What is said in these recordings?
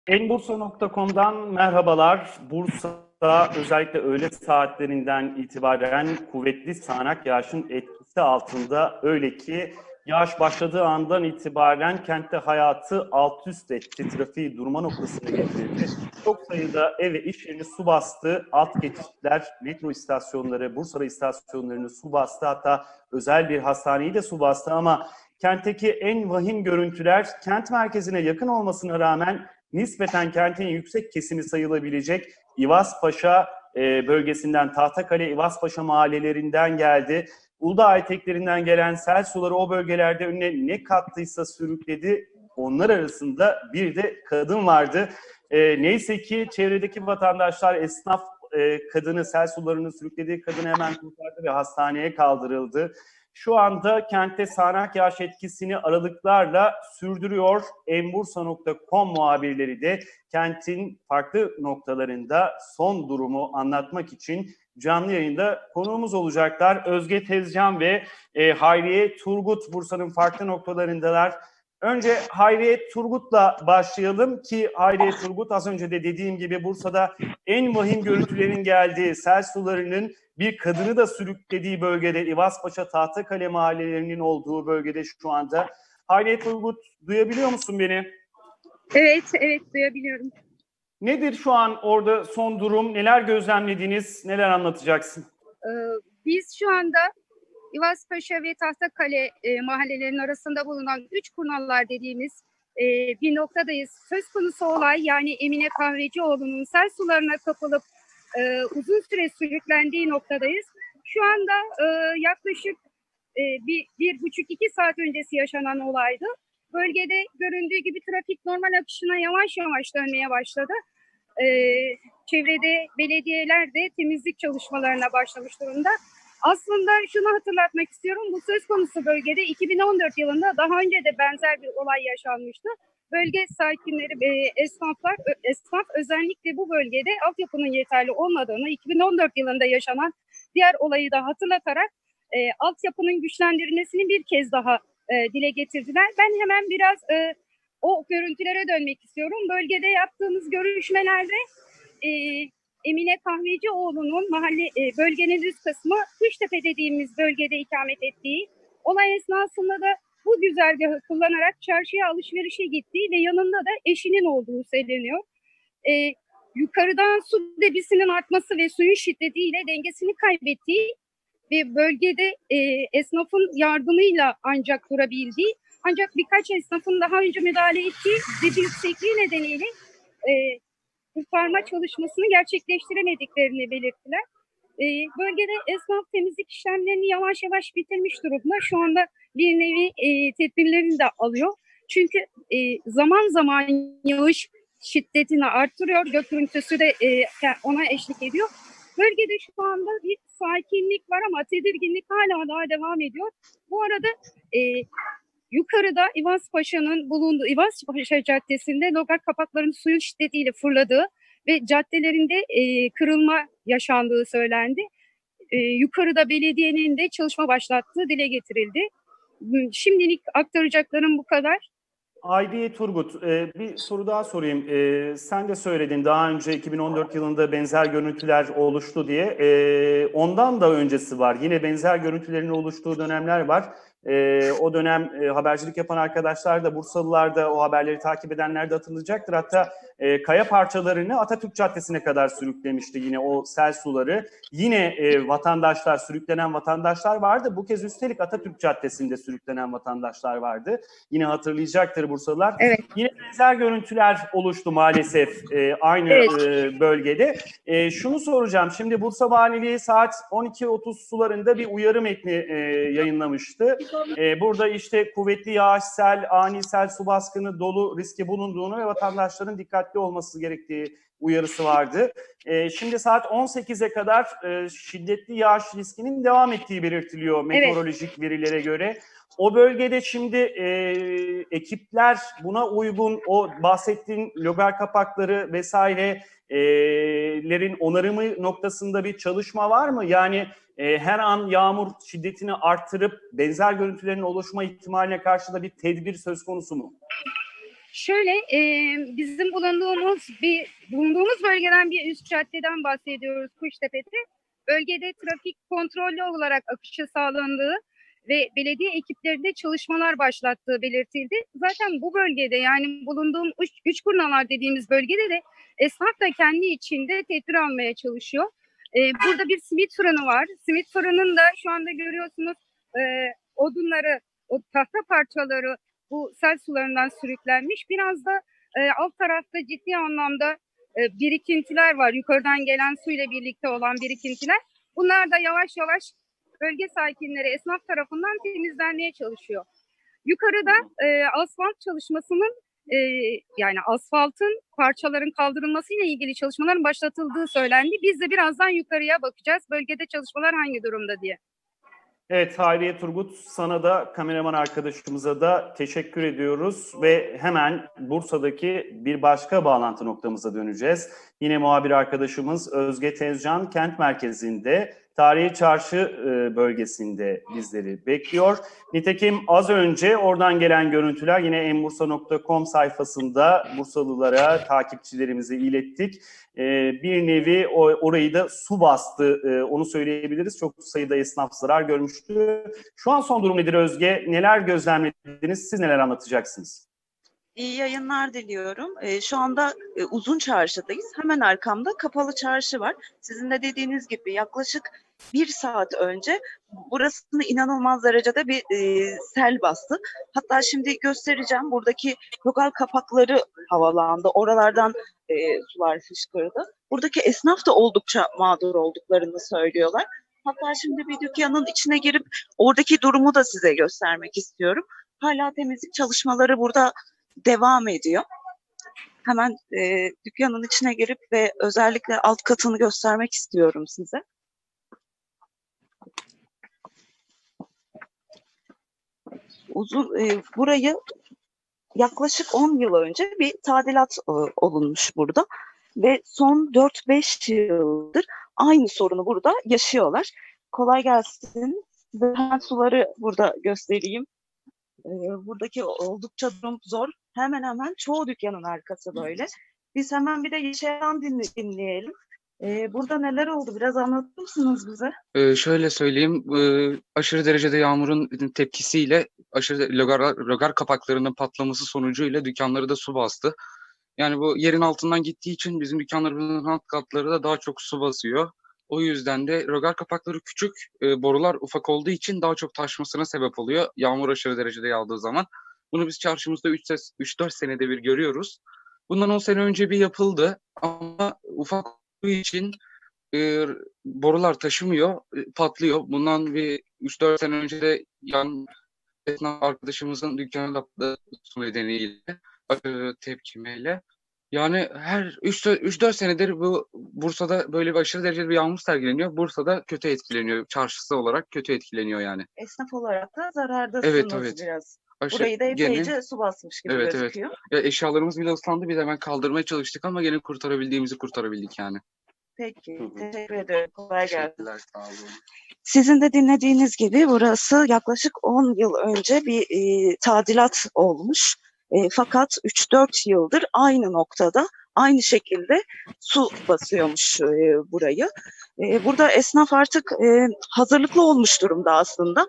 Enbursa.com'dan merhabalar. Bursa'da özellikle öğle saatlerinden itibaren kuvvetli sağanak yağışın etkisi altında, öyle ki yağış başladığı andan itibaren kentte hayatı alt üst etti, trafiği durma noktasına getirdi. Çok sayıda ev ve iş yerini su bastı, alt geçitler, metro istasyonları, Bursa istasyonlarını su bastı, hatta özel bir hastaneyi de su bastı ama kentteki en vahim görüntüler kent merkezine yakın olmasına rağmen nispeten kentin yüksek kesimi sayılabilecek İvazpaşa bölgesinden, Tahtakale, İvazpaşa mahallelerinden geldi. Uludağ eteklerinden gelen sel suları o bölgelerde önüne ne kattıysa sürükledi. Onlar arasında bir de kadın vardı. Neyse ki çevredeki vatandaşlar, esnaf kadını, sel sularını sürüklediği kadını hemen kurtardı ve hastaneye kaldırıldı. Şu anda kentte sağanak yağış etkisini aralıklarla sürdürüyor. Enbursa.com muhabirleri de kentin farklı noktalarında son durumu anlatmak için canlı yayında konuğumuz olacaklar. Özge Tezcan ve Hayriye Turgut Bursa'nın farklı noktalarındalar. Önce Hayriye Turgut'la başlayalım ki Hayriye Turgut, az önce de dediğim gibi, Bursa'da en vahim görüntülerin geldiği, sel sularının bir kadını da sürüklediği bölgede, İvazpaşa, Tahtakale mahallelerinin olduğu bölgede şu anda. Hayriye Turgut, duyabiliyor musun beni? Evet, duyabiliyorum. Nedir şu an orada son durum? Neler gözlemlediniz? Neler anlatacaksın? Biz şu anda İvazpaşa ve Tahtakale mahallelerinin arasında bulunan üç kurnallar dediğimiz bir noktadayız. Söz konusu olay, yani Emine Kahvecioğlu'nun sel sularına kapılıp uzun süre sürüklendiği noktadayız. Şu anda yaklaşık bir buçuk iki saat öncesi yaşanan olaydı. Bölgede göründüğü gibi trafik normal akışına yavaş yavaş dönmeye başladı. Çevrede belediyeler de temizlik çalışmalarına başlamış durumda. Aslında şunu hatırlatmak istiyorum. Bu söz konusu bölgede 2014 yılında daha önce de benzer bir olay yaşanmıştı. Bölge sakinleri ve esnaf özellikle bu bölgede altyapının yeterli olmadığını, 2014 yılında yaşanan diğer olayı da hatırlatarak altyapının güçlendirilmesini bir kez daha dile getirdiler. Ben hemen biraz o görüntülere dönmek istiyorum. Bölgede yaptığımız görüşmelerde Emine Kahvecioğlu'nun bölgenin üst kısmı Kuştepe dediğimiz bölgede ikamet ettiği, olay esnasında da bu güzergahı kullanarak çarşıya alışverişe gittiği ve yanında da eşinin olduğu söyleniyor. Yukarıdan su debisinin artması ve suyun şiddetiyle dengesini kaybettiği ve bölgede esnafın yardımıyla ancak durabildiği, ancak birkaç esnafın daha önce müdahale ettiği zebi yüksekliği nedeniyle kurtarma çalışmasını gerçekleştiremediklerini belirttiler. Bölgede esnaf temizlik işlemlerini yavaş yavaş bitirmiş durumda. Şu anda bir nevi tedbirlerini de alıyor. Çünkü zaman zaman yağış şiddetini artırıyor. Gök gürültüsü de ona eşlik ediyor. Bölgede şu anda bir sakinlik var ama tedirginlik hala daha devam ediyor. Bu arada yukarıda İvazpaşa'nın bulunduğu İvazpaşa Caddesi'nde logar kapaklarının suyun şiddetiyle fırladığı ve caddelerinde kırılma yaşandığı söylendi. Yukarıda belediyenin de çalışma başlattığı dile getirildi. Şimdilik aktaracaklarım bu kadar. Hayriye Turgut, bir soru daha sorayım. Sen de söyledin daha önce 2014 yılında benzer görüntüler oluştu diye. Ondan da öncesi var. Yine benzer görüntülerin oluştuğu dönemler var. O dönem habercilik yapan arkadaşlar da, Bursalılar da, o haberleri takip edenler de hatırlayacaktır. Hatta kaya parçalarını Atatürk Caddesi'ne kadar sürüklemişti yine o sel suları. Yine vatandaşlar, sürüklenen vatandaşlar vardı. Bu kez üstelik Atatürk Caddesi'nde sürüklenen vatandaşlar vardı. Yine hatırlayacaktır Bursalılar. Evet. Yine benzer görüntüler oluştu maalesef aynı bölgede. Şunu soracağım. Şimdi Bursa Valiliği saat 12.30 sularında bir uyarı metni yayınlamıştı. Burada işte kuvvetli yağış, sel, ani sel, su baskını, dolu riski bulunduğunu ve vatandaşların dikkatli olması gerektiği uyarısı vardı. Şimdi saat 18'e kadar şiddetli yağış riskinin devam ettiği belirtiliyor meteorolojik verilere göre. O bölgede şimdi ekipler buna uygun o bahsettiğin logar kapakları vesairelerin onarımı noktasında bir çalışma var mı? Yani her an yağmur şiddetini arttırıp benzer görüntülerin oluşma ihtimaline karşı da bir tedbir söz konusu mu? Şöyle, bizim bulunduğumuz bölgeden bir üst caddeden bahsediyoruz, Kuştepe'de. Bölgede trafik kontrollü olarak akışı sağlandığı ve belediye ekiplerinde çalışmalar başlattığı belirtildi. Zaten bu bölgede, yani bulunduğum üç kurnalar dediğimiz bölgede de esnaf da kendi içinde tedbir almaya çalışıyor. Burada bir simit fırını var. Simit fırının da şu anda görüyorsunuz odunları, o tahta parçaları bu sel sularından sürüklenmiş. Biraz da alt tarafta ciddi anlamda birikintiler var. Yukarıdan gelen suyla birlikte olan birikintiler. Bunlar da yavaş yavaş bölge sakinleri, esnaf tarafından temizlenmeye çalışıyor. Yukarıda asfalt çalışmasının yani asfaltın parçaların kaldırılmasıyla ilgili çalışmaların başlatıldığı söylendi. Biz de birazdan yukarıya bakacağız. Bölgede çalışmalar hangi durumda diye. Evet Hayriye Turgut, sana da kameraman arkadaşımıza da teşekkür ediyoruz ve hemen Bursa'daki bir başka bağlantı noktamıza döneceğiz. Yine muhabir arkadaşımız Özge Tezcan kent merkezinde Tarihi Çarşı bölgesinde bizleri bekliyor. Nitekim az önce oradan gelen görüntüler yine enbursa.com sayfasında Bursalılara, takipçilerimize ilettik. Bir nevi orayı da su bastı, onu söyleyebiliriz. Çok sayıda esnaf zarar görmüştü. Şu an son durum nedir Özge? Neler gözlemlediniz? Siz neler anlatacaksınız? İyi yayınlar diliyorum. Şu anda Uzun Çarşı'dayız. Hemen arkamda Kapalı Çarşı var. Sizin de dediğiniz gibi yaklaşık 1 saat önce burasını inanılmaz derecede bir sel bastı. Hatta şimdi göstereceğim. Buradaki lokal kapakları havalandı. Oralardan sular fışkırdı. Buradaki esnaf da oldukça mağdur olduklarını söylüyorlar. Hatta şimdi bir dükkanın içine girip oradaki durumu da size göstermek istiyorum. Hala temizlik çalışmaları burada devam ediyor. Hemen dükkanın içine girip ve özellikle alt katını göstermek istiyorum size. Burayı yaklaşık 10 yıl önce bir tadilat olunmuş burada ve son 4-5 yıldır aynı sorunu burada yaşıyorlar. Kolay gelsin. Ben suları burada göstereyim. Buradaki oldukça durum zor. Hemen hemen çoğu dükkanın arkası böyle. Biz hemen bir de yaşayan dinleyelim. Burada neler oldu? Biraz anlatır mısınız bize? Şöyle söyleyeyim, aşırı derecede yağmurun tepkisiyle aşırı logar kapaklarının patlaması sonucuyla dükkanları da su bastı. Yani bu yerin altından gittiği için bizim dükkanlarımızın alt katları da daha çok su basıyor. O yüzden de logar kapakları küçük, borular ufak olduğu için daha çok taşmasına sebep oluyor. Yağmur aşırı derecede yağdığı zaman. Bunu biz çarşımızda 3-4 senede bir görüyoruz. Bundan 10 sene önce bir yapıldı ama ufak olduğu için borular taşımıyor, patlıyor. Bundan bir 3-4 sene önce de yan esnaf arkadaşımızın dükkanı yaptığı su nedeniyle, tepkimeyle. Yani her 3-4 senedir bu Bursa'da böyle bir aşırı derecede bir yağmur sergileniyor. Bursa'da kötü etkileniyor. Çarşısı olarak kötü etkileniyor yani. Esnaf olarak da zarardasınız Evet. biraz. Burayı da epeyce su basmış gibi gözüküyor. Ya eşyalarımız bile ıslandı. Biz hemen kaldırmaya çalıştık ama gene kurtarabildiğimizi kurtarabildik yani. Peki, teşekkür ederim. Kolay gelsin. Sağ olun. Sizin de dinlediğiniz gibi burası yaklaşık 10 yıl önce bir tadilat olmuş. Fakat 3-4 yıldır aynı noktada, aynı şekilde su basıyormuş burayı. Burada esnaf artık hazırlıklı olmuş durumda aslında.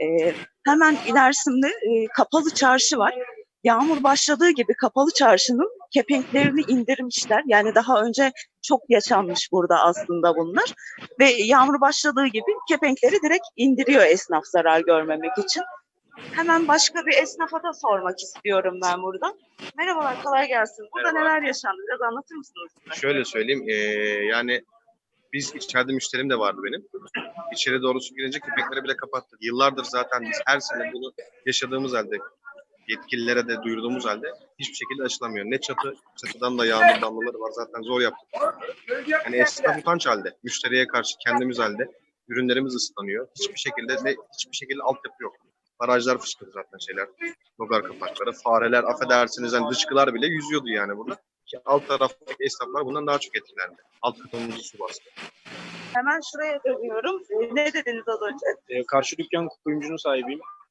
Hemen ilerisinde Kapalı Çarşı var. Yağmur başladığı gibi Kapalı Çarşı'nın kepenklerini indirmişler. Yani daha önce çok yaşanmış burada aslında bunlar. Ve yağmur başladığı gibi kepenkleri direkt indiriyor esnaf zarar görmemek için. Hemen başka bir esnafa da sormak istiyorum ben burada. Merhabalar, kolay gelsin. Burada neler yaşandı? Biraz anlatır mısınız bize? Şöyle söyleyeyim, yani biz içeride müşterim de vardı benim. İçeri doğrusu girince kepenkleri bile kapattık. Yıllardır zaten biz her sene bunu yaşadığımız halde, yetkililere de duyurduğumuz halde hiçbir şekilde aşılamıyor. Ne çatıdan da yağmur damlaları var, zaten zor yaptık. Yani esnaf utanç halde, müşteriye karşı kendimiz halde, ürünlerimiz ıslanıyor. Hiçbir şekilde altyapı yok. Barajlar fışkırdı zaten logar kapakları, fareler, affedersiniz yani dışkılar bile yüzüyordu yani burada. Ki alt taraftaki esnaflar bundan daha çok etkilendi. Alt katımızı su bastı. Hemen şuraya dönüyorum. Ne dediniz az önce? Karşı dükkan kuyumcunun sahibiyim.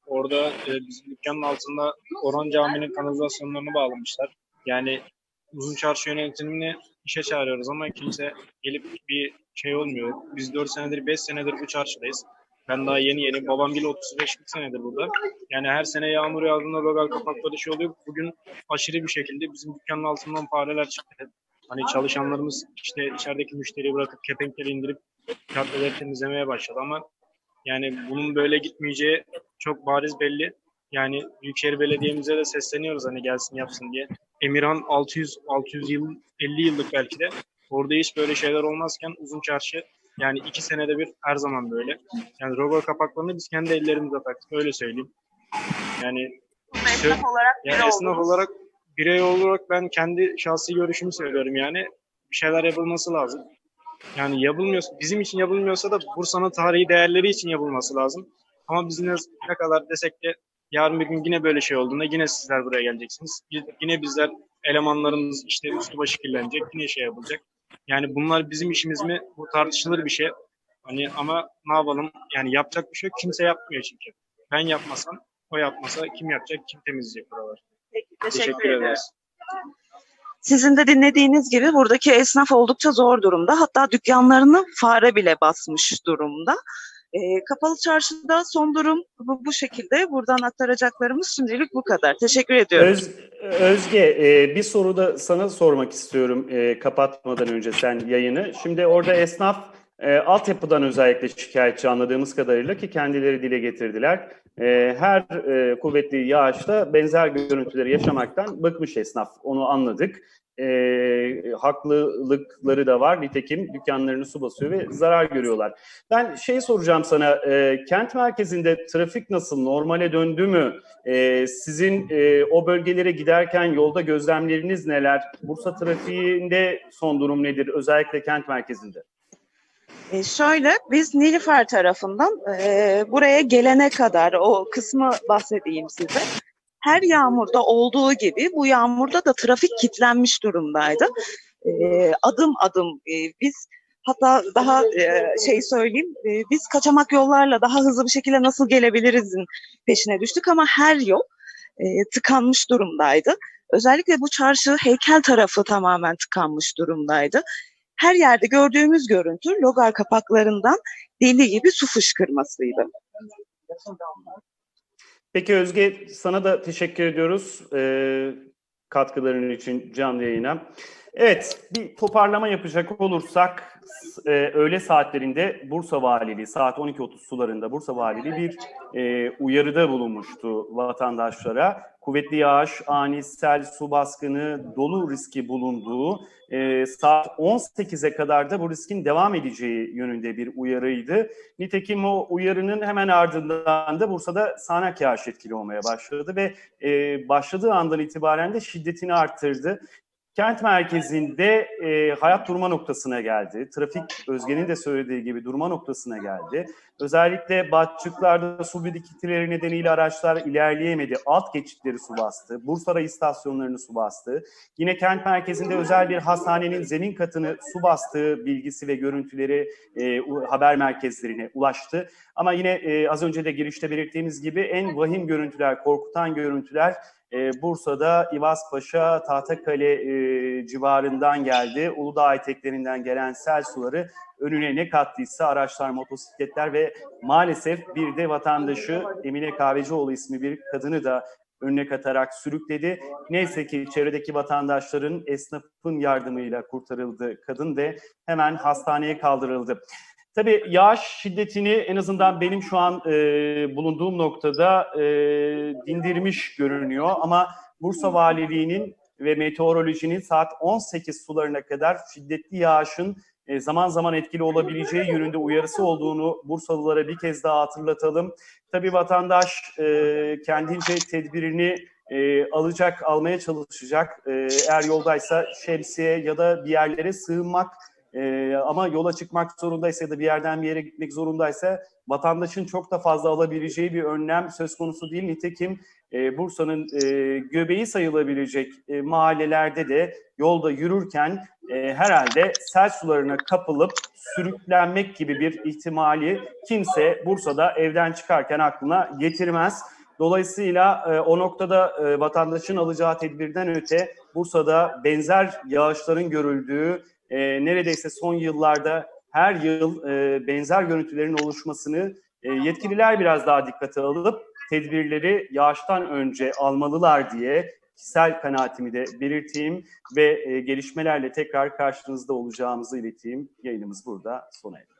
Orada bizim dükkanın altında Orhan Camii'nin kanalizasyonlarını bağlamışlar. Yani Uzun Çarşı yönetimini işe çağırıyoruz ama kimse gelip bir şey olmuyor. Biz 4 senedir, 5 senedir bu çarşıdayız. Ben daha yeni, babam bile 35 senedir burada. Yani her sene yağmur yağdığında logar kapakları şey oluyor. Bugün aşırı bir şekilde bizim dükkanın altından fareler çıktı. Hani çalışanlarımız işte içerideki müşteriyi bırakıp kepenkleri indirip caddeleri temizlemeye başladı ama yani bunun böyle gitmeyeceği çok bariz belli. Yani Büyükşehir Belediye'mize de sesleniyoruz hani gelsin yapsın diye. Emirhan 600 yıl, 50 yıllık belki de. Orada hiç böyle şeyler olmazken Uzun Çarşı yani 2 senede bir her zaman böyle. Yani rogo kapaklarını biz kendi ellerimizle taktık öyle söyleyeyim. Yani Esnaf olarak esnaf olarak birey olarak ben kendi şahsi görüşümü söylüyorum yani bir şeyler yapılması lazım. Yani yapılmıyorsa, bizim için yapılmıyorsa da Bursa'nın tarihi değerleri için yapılması lazım. Ama biz ne kadar desek de yarın bir gün yine böyle şey olduğunda yine sizler buraya geleceksiniz. Yine bizler elemanlarımız işte üstü başı kirlenecek, yine şey yapılacak. Yani bunlar bizim işimiz mi? Bu tartışılır bir şey. Hani ama ne yapalım? Yani yapacak bir şey yok. Kimse yapmıyor çünkü. Ben yapmasam, o yapmasa kim yapacak, kim temizleyecek buraları? Peki, Teşekkür ederiz. Sizin de dinlediğiniz gibi buradaki esnaf oldukça zor durumda. Hatta dükkanlarını fare bile basmış durumda. Kapalı Çarşı'da son durum bu şekilde. Buradan aktaracaklarımız şimdilik bu kadar. Teşekkür ediyorum. Özge, bir soru da sana sormak istiyorum kapatmadan önce sen yayını. Şimdi orada esnaf altyapıdan özellikle şikayetçi anladığımız kadarıyla ki kendileri dile getirdiler. Her kuvvetli yağışta benzer görüntüleri yaşamaktan bıkmış esnaf. Onu anladık. Haklılıkları da var. Nitekim dükkanlarını su basıyor ve zarar görüyorlar. Ben soracağım sana. Kent merkezinde trafik nasıl? Normale döndü mü? Sizin o bölgelere giderken yolda gözlemleriniz neler? Bursa trafiğinde son durum nedir? Özellikle kent merkezinde. Şöyle, biz Nilüfer tarafından buraya gelene kadar o kısmı bahsedeyim size. Her yağmurda olduğu gibi bu yağmurda da trafik kilitlenmiş durumdaydı. Adım adım biz hatta daha söyleyeyim, biz kaçamak yollarla daha hızlı bir şekilde nasıl gelebilirizin peşine düştük ama her yol tıkanmış durumdaydı. Özellikle bu çarşı heykel tarafı tamamen tıkanmış durumdaydı. Her yerde gördüğümüz görüntü logar kapaklarından deli gibi su fışkırmasıydı. Peki Özge, sana da teşekkür ediyoruz katkıların için canlı yayına. Evet, bir toparlama yapacak olursak öğle saatlerinde Bursa Valiliği saat 12.30 sularında Bursa Valiliği bir uyarıda bulunmuştu vatandaşlara. Kuvvetli yağış, ani sel, su baskını, dolu riski bulunduğu saat 18'e kadar da bu riskin devam edeceği yönünde bir uyarıydı. Nitekim o uyarının hemen ardından da Bursa'da sağanak yağış etkili olmaya başladı ve başladığı andan itibaren de şiddetini arttırdı. Kent merkezinde hayat durma noktasına geldi. Trafik, Özge'nin de söylediği gibi durma noktasına geldi. Özellikle Batçıklar'da su birikintileri nedeniyle araçlar ilerleyemedi. Alt geçitleri su bastı. Bursa istasyonlarını su bastı. Yine kent merkezinde özel bir hastanenin zemin katını su bastığı bilgisi ve görüntüleri haber merkezlerine ulaştı. Ama yine az önce de girişte belirttiğimiz gibi en vahim görüntüler, korkutan görüntüler Bursa'da İvazpaşa, Tahtakale civarından geldi. Uludağ eteklerinden gelen sel suları önüne ne kattıysa araçlar, motosikletler ve maalesef bir de vatandaşı Emine Kahvecioğlu ismi bir kadını da önüne katarak sürükledi. Neyse ki çevredeki vatandaşların, esnafın yardımıyla kurtarıldı kadın ve hemen hastaneye kaldırıldı. Tabii yağış şiddetini en azından benim şu an bulunduğum noktada dindirmiş görünüyor. Ama Bursa Valiliği'nin ve meteorolojinin saat 18 sularına kadar şiddetli yağışın zaman zaman etkili olabileceği yönünde uyarısı olduğunu Bursalılara bir kez daha hatırlatalım. Tabii vatandaş kendince tedbirini almaya çalışacak. Eğer yoldaysa şemsiye ya da bir yerlere sığınmak, ama yola çıkmak zorundaysa ya da bir yerden bir yere gitmek zorundaysa vatandaşın çok da fazla alabileceği bir önlem söz konusu değil. Nitekim Bursa'nın göbeği sayılabilecek mahallelerde de yolda yürürken herhalde sel sularına kapılıp sürüklenmek gibi bir ihtimali kimse Bursa'da evden çıkarken aklına getirmez. Dolayısıyla o noktada vatandaşın alacağı tedbirden öte Bursa'da benzer yağışların görüldüğü, neredeyse son yıllarda her yıl benzer görüntülerin oluşmasını yetkililer biraz daha dikkate alıp tedbirleri yağıştan önce almalılar diye kişisel kanaatimi de belirteyim ve gelişmelerle tekrar karşınızda olacağımızı ileteyim. Yayınımız burada sona eriyor.